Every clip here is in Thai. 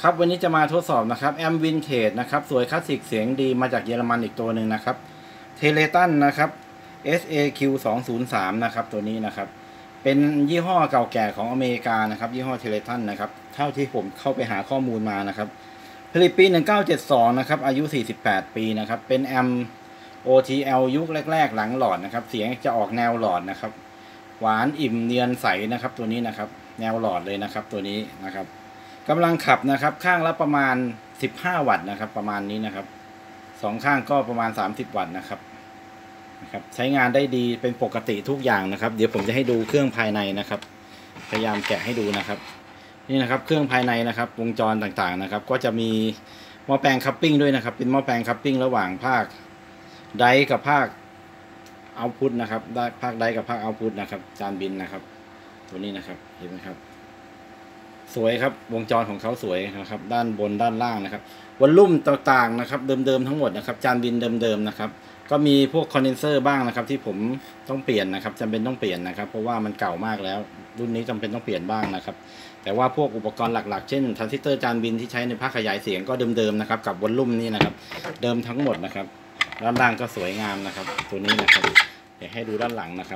ครับวันนี้จะมาทดสอบนะครับแอมวินเทจนะครับสวยคลาสสิกเสียงดีมาจากเยอรมันอีกตัวหนึ่งนะครับเทเลตันนะครับ SAQ203 นะครับตัวนี้นะครับเป็นยี่ห้อเก่าแก่ของอเมริกานะครับยี่ห้อเทเลตันนะครับเท่าที่ผมเข้าไปหาข้อมูลมานะครับผลิตปี1972นะครับอายุ48ปีนะครับเป็นแอม OTL ยุคแรกๆหลังหลอดนะครับเสียงจะออกแนวหลอดนะครับหวานอิ่มเนียนใสนะครับตัวนี้นะครับแนวหลอดเลยนะครับตัวนี้นะครับกำลังขับนะครับข้างละประมาณ15วัตต์นะครับประมาณนี้นะครับสองข้างก็ประมาณ30วัตต์นะครับใช้งานได้ดีเป็นปกติทุกอย่างนะครับเดี๋ยวผมจะให้ดูเครื่องภายในนะครับพยายามแกะให้ดูนะครับนี่นะครับเครื่องภายในนะครับวงจรต่างๆนะครับก็จะมีหม้อแปลงคัพปิ้งด้วยนะครับเป็นหม้อแปลงคัพปิ้งระหว่างภาคไดกับภาคเอาท์พุตนะครับได้ภาคไดกับภาคเอาท์พุตนะครับจานบินนะครับตัวนี้นะครับเห็นไหมครับสวยครับวงจรของเขาสวยนะครับด้านบนด้านล่างนะครับวอลลุ่มต่างๆนะครับเดิมๆทั้งหมดนะครับจานบินเดิมๆนะครับก็มีพวกคอนเดนเซอร์บ้างนะครับที่ผมต้องเปลี่ยนนะครับจำเป็นต้องเปลี่ยนนะครับเพราะว่ามันเก่ามากแล้วรุ่นนี้จำเป็นต้องเปลี่ยนบ้างนะครับแต่ว่าพวกอุปกรณ์หลักๆเช่นทรานซิสเตอร์จานบินที่ใช้ในภาคขยายเสียงก็เดิมๆนะครับกับวอลลุ่มนี่นะครับเดิมทั้งหมดนะครับด้านล่างก็สวยงามนะครับตัวนี้นะครับเดี๋ยวให้ดูด้านหลังนะครับ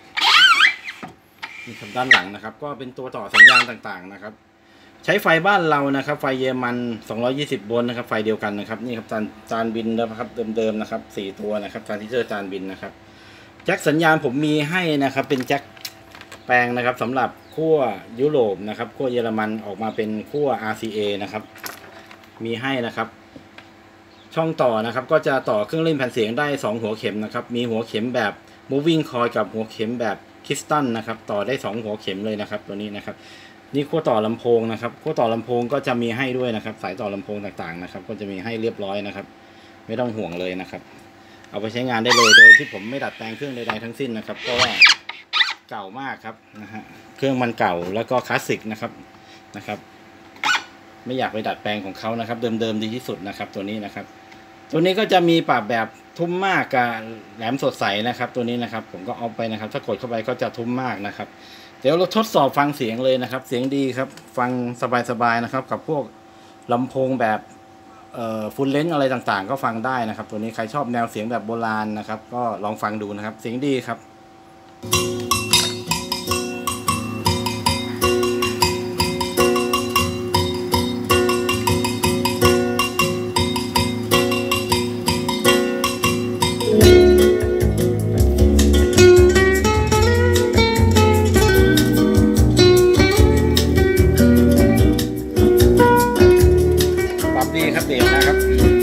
นี่ครับด้านหลังนะครับก็เป็นตัวต่อสัญญาณต่างๆนะครับใช้ไฟบ้านเรานะครับไฟเยอรมัน220โวลต์นะครับไฟเดียวกันนะครับนี่ครับจานบินนะครับเดิมๆนะครับ4ตัวนะครับทรานซิสเตอร์จานบินนะครับแจ็คสัญญาณผมมีให้นะครับเป็นแจ็คแปลงนะครับสำหรับขั้วยุโรปนะครับขั้วเยอรมันออกมาเป็นขั้ว RCA นะครับมีให้นะครับช่องต่อนะครับก็จะต่อเครื่องเล่นแผ่นเสียงได้2หัวเข็มนะครับมีหัวเข็มแบบ moving coil กับหัวเข็มแบบคิสตันนะครับต่อได้2หัวเข็มเลยนะครับตัวนี้นะครับนี่ขั้วต่อลำโพงนะครับขั้วต่อลำโพงก็จะมีให้ด้วยนะครับสายต่อลำโพงต่างๆนะครับก็จะมีให้เรียบร้อยนะครับไม่ต้องห่วงเลยนะครับเอาไปใช้งานได้เลยโดยที่ผมไม่ดัดแปลงเครื่องใดๆทั้งสิ้นนะครับเพราะว่าเก่ามากครับนะฮะเครื่องมันเก่าแล้วก็คลาสสิกนะครับไม่อยากไปดัดแปลงของเขานะครับเดิมๆดีที่สุดนะครับตัวนี้นะครับตัวนี้ก็จะมีปรับแบบทุ้มมากกับแหลมสดใสนะครับตัวนี้นะครับผมก็เอาไปนะครับถ้ากดเข้าไปก็จะทุ้มมากนะครับเดี๋ยวเราทดสอบฟังเสียงเลยนะครับเสียงดีครับฟังสบายๆนะครับกับพวกลำโพงแบบฟูลเลนส์อะไรต่างๆก็ฟังได้นะครับตัวนี้ใครชอบแนวเสียงแบบโบราณนะครับก็ลองฟังดูนะครับเสียงดีครับดีครับเดี๋ยวนะครับ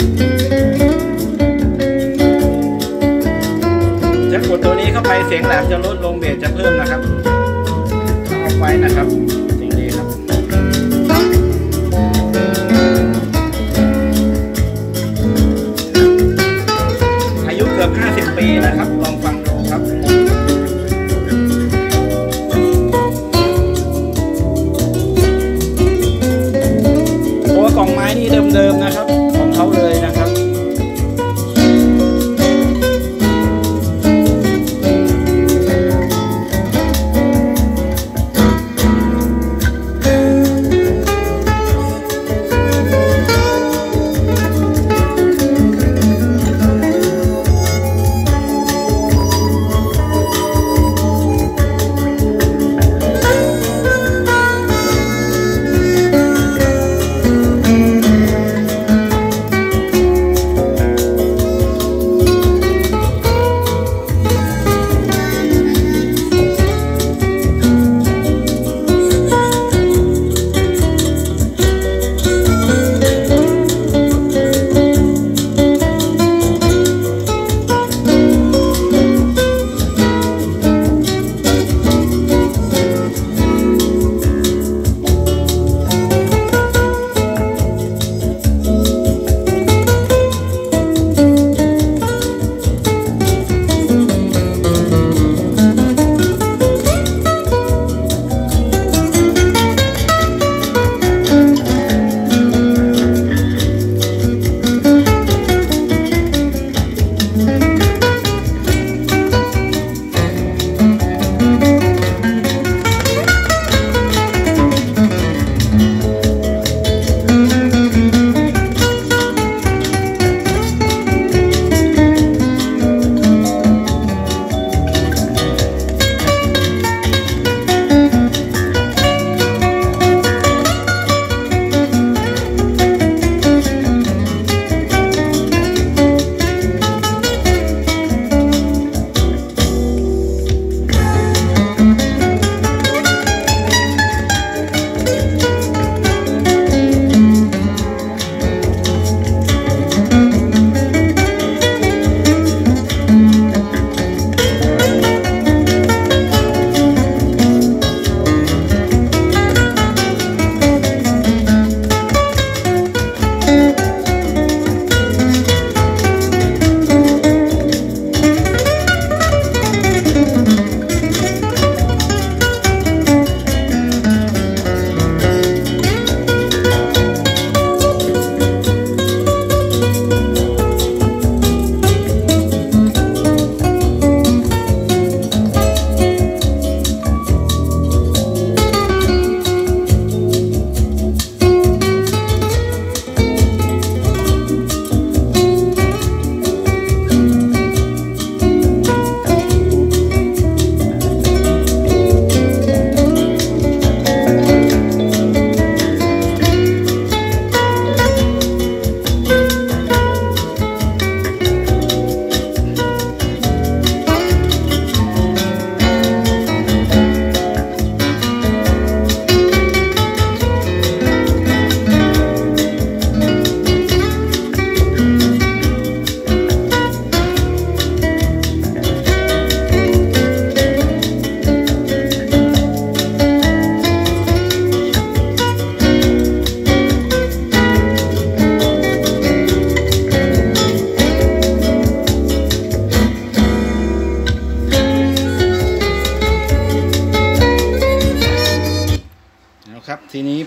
จะกดตัวนี้เข้าไปเสียงแหลมจะลดลงเบสจะเพิ่มนะครับเอาไว้นะครับเสียงดีครับอายุเกือบ50ปีนะครับลองฟังดูครับกล่องไม้นี่เดิมๆนะครับของเขาเลยนะครับ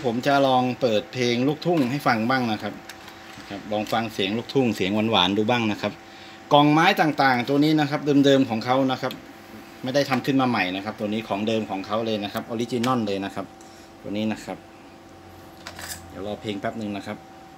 ผมจะลองเปิดเพลงลูกทุ่งให้ฟังบ้างนะครับลองฟังเสียงลูกทุ่งเสียงหวานๆดูบ้างนะครับกล่องไม้ต่างๆตัวนี้นะครับเดิมๆของเขานะครับไม่ได้ทำขึ้นมาใหม่นะครับตัวนี้ของเดิมของเขาเลยนะครับออริจินอลเลยนะครับตัวนี้นะครับเดี๋ยวรอเพลงแป๊บหนึ่งนะครับ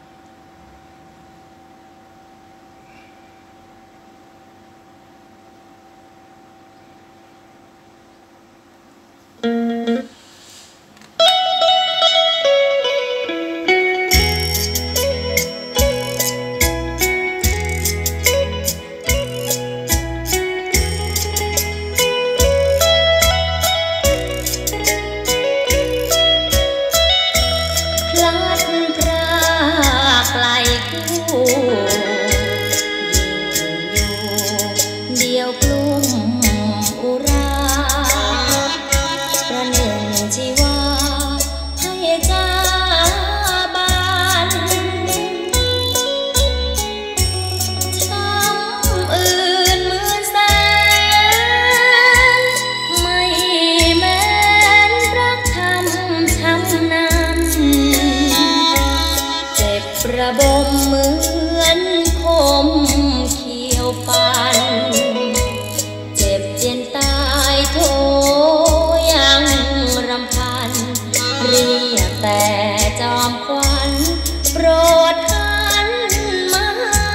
ระบมเหมือนคมเขียวฟันเจ็บเจียนตายโถยังรำพันเรียกแต่จอมควันโปรดหันมา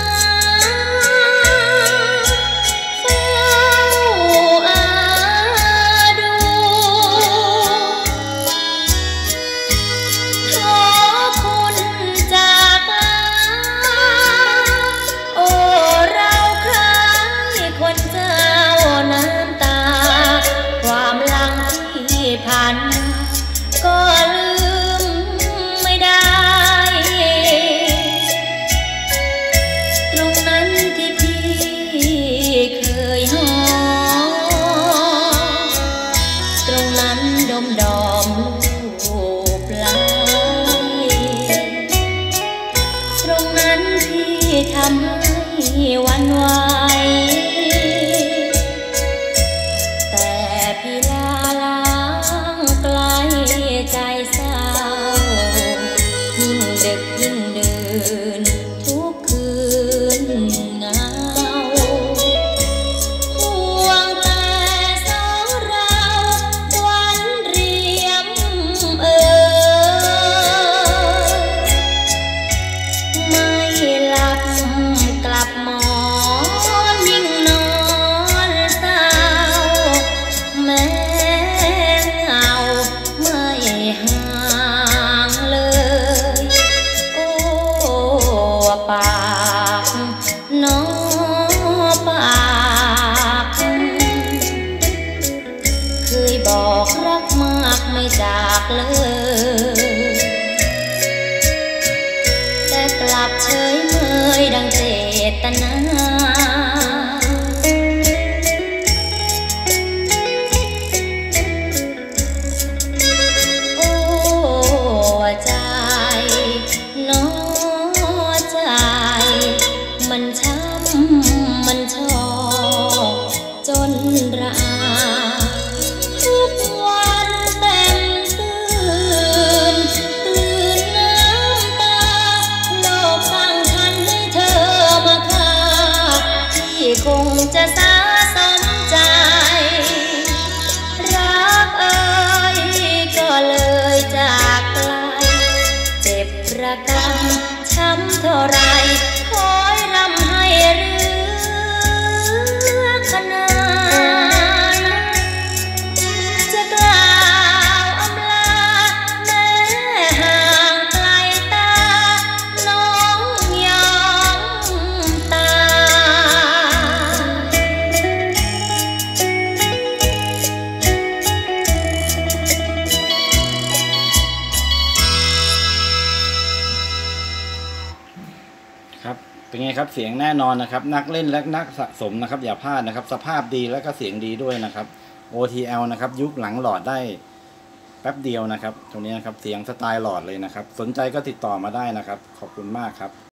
เฝ้าอาดูขอคุณจากคนเจ้าน้ำตาความหลังที่ผ่านก็ลืมไม่ได้ตรงนั้นที่พี่เคยหอตรงนั้นดมดอมลูบไหลตรงนั้นที่ทำให้วันไหวพี่ลาล้างไกลใจเศร้ายิ่งดึกยิ่งดื่นทุกคืนเหงาห่วงแต่สองเราวันเรียมไม่หลับกลับมอนยิ่งนอนเศร้าแม้เงาไม่ห่างเลยโอ้ปากน้อปากเคยบอกรักมากไม่จากเลยแต่กลับเฉยเมยดังเจตนาใจน้อใจมันช้ำมันชอกจนระอาทุกวันเต็มตื่นน้ำตาโลกสั่งทันให้เธอมาฆ่าที่คงจะสะสมใจรักเอ่ยก็เลยจากไกลระกำช้ำเท่าไรคอยรำให้เรือขนานจะกล่าวอำลาแม้ห่างไกลตาน้องยอมตายครับเป็นไงครับเสียงแน่นอนนะครับนักเล่นและนักสะสมนะครับอย่าพลาดนะครับสภาพดีและก็เสียงดีด้วยนะครับ OTL นะครับยุคหลังหลอดได้แป๊บเดียวนะครับตรงนี้นะครับเสียงสไตล์หลอดเลยนะครับสนใจก็ติดต่อมาได้นะครับขอบคุณมากครับ